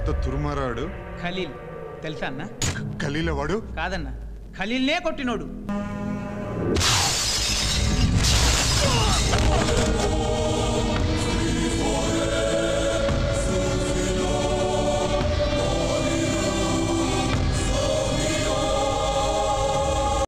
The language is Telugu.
అంత తురుమారాడు? ఖలీల్ తెలుసా అన్న? ఖలీల్ వాడు కాదన్న, ఖలీల్నే కొట్టినోడు.